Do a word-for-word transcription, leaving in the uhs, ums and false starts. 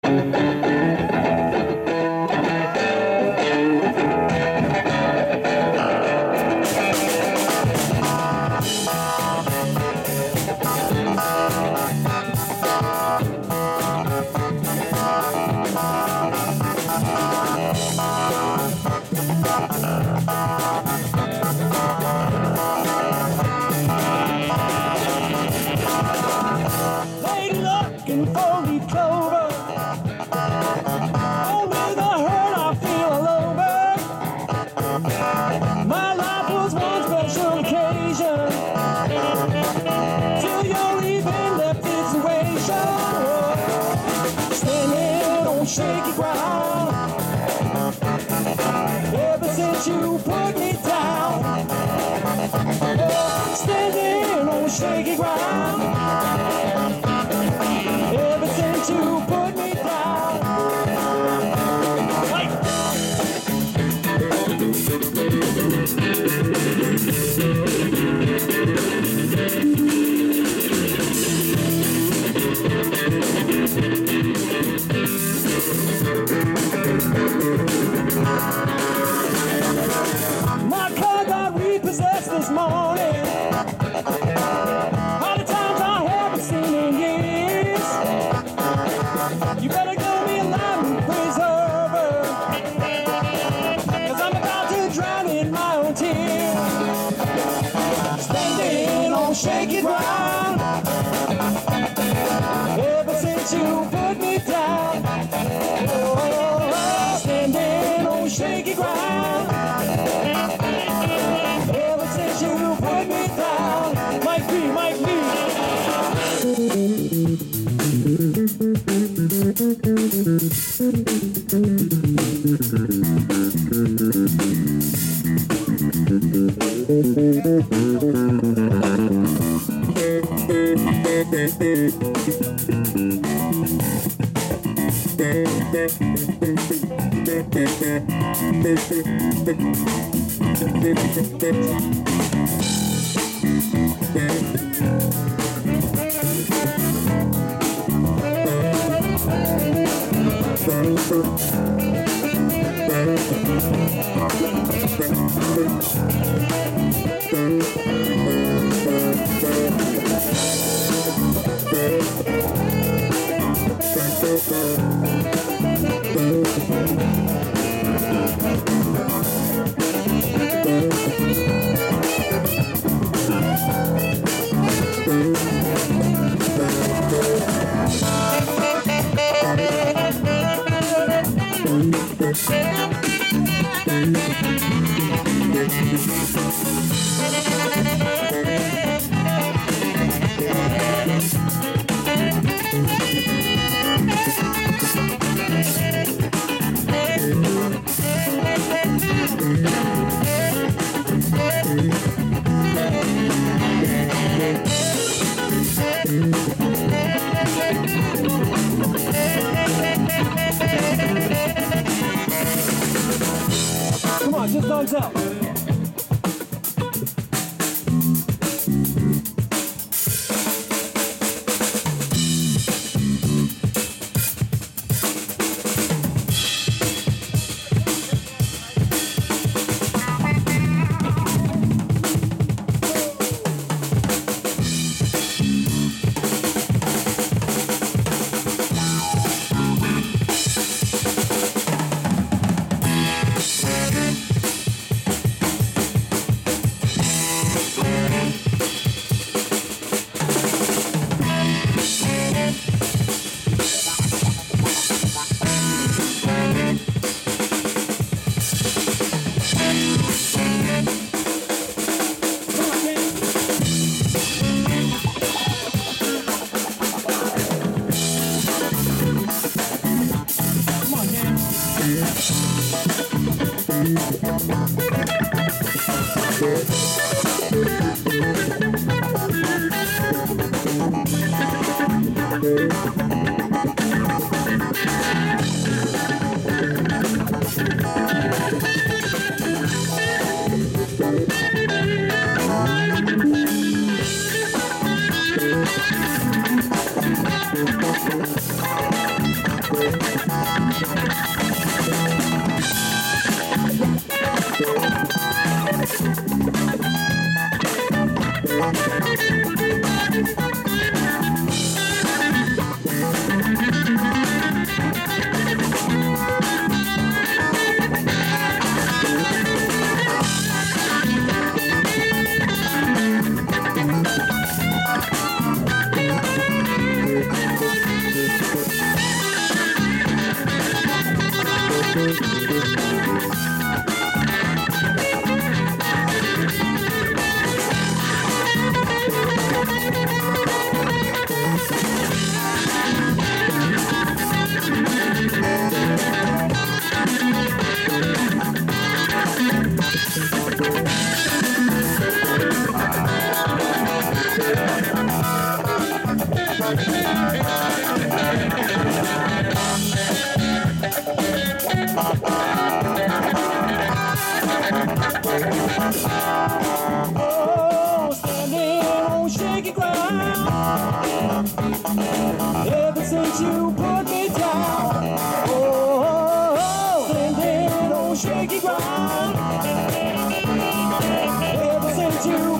You put me down, oh, standing on shaky ground. Ever since you put me down, like. My car got repossessed this morning. All the times I haven't seen in years. You better go me a line preserver, cause I'm about to drown in my own tears. Standing on shaky ground. Ever since you put me down, oh, standing on shaky ground. Ever since you put me down, Mike B, Mike B. Come on, just DONZELL. We'll be right back. around. Ever since you put me down, oh, oh, oh, standing on shaky ground. Ever since you